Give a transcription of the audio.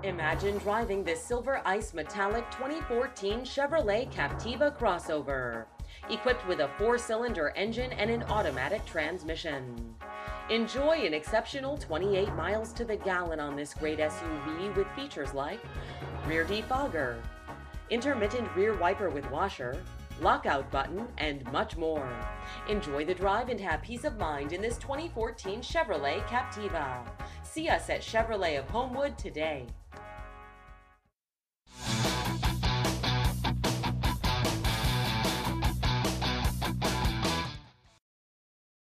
Imagine driving this silver ice metallic 2014 Chevrolet Captiva crossover, equipped with a 4-cylinder engine and an automatic transmission. Enjoy an exceptional 28 miles to the gallon on this great SUV with features like rear defogger, intermittent rear wiper with washer, lockout button, and much more. Enjoy the drive and have peace of mind in this 2014 Chevrolet Captiva. See us at Chevrolet of Homewood today.